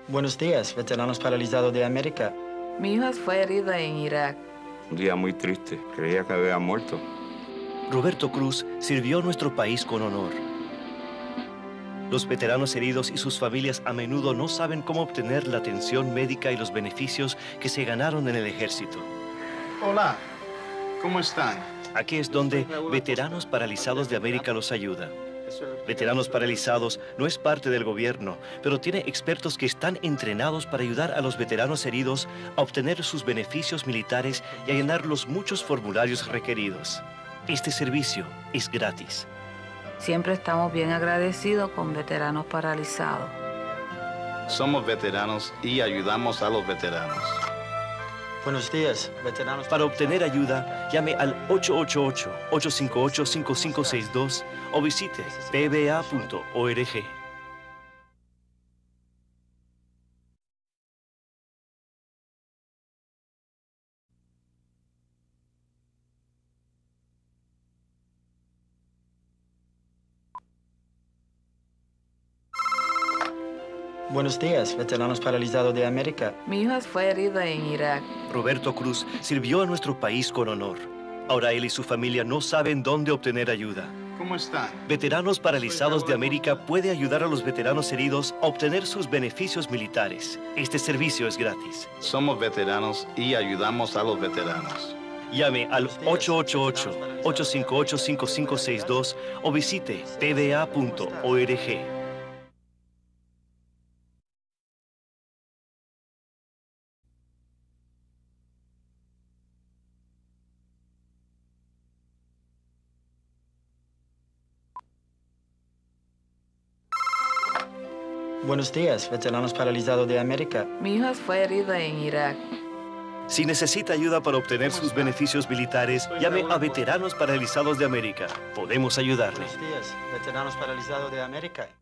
Buenos días, veteranos paralizados de América. Mi hija fue herida en Irak. Un día muy triste. Creía que había muerto. Roberto Cruz sirvió a nuestro país con honor. Los veteranos heridos y sus familias a menudo no saben cómo obtener la atención médica y los beneficios que se ganaron en el ejército. Hola, ¿cómo están? Aquí es donde Veteranos Paralizados de América los ayuda. Veteranos Paralizados no es parte del gobierno, pero tiene expertos que están entrenados para ayudar a los veteranos heridos a obtener sus beneficios militares y a llenar los muchos formularios requeridos. Este servicio es gratis. Siempre estamos bien agradecidos con Veteranos Paralizados. Somos veteranos y ayudamos a los veteranos. Buenos días, veteranos. Para obtener ayuda, llame al 888-858-5562 o visite pba.org. Buenos días, veteranos paralizados de América. Mi hija fue herida en Irak. Roberto Cruz sirvió a nuestro país con honor. Ahora él y su familia no saben dónde obtener ayuda. ¿Cómo están? Veteranos Paralizados de América puede ayudar a los veteranos heridos a obtener sus beneficios militares. Este servicio es gratis. Somos veteranos y ayudamos a los veteranos. Llame al 888-858-5562 o visite pba.org. Buenos días, veteranos paralizados de América. Mi hija fue herida en Irak. Si necesita ayuda para obtener sus beneficios militares, llame a Veteranos Paralizados de América. Podemos ayudarle. Buenos días, veteranos paralizados de América.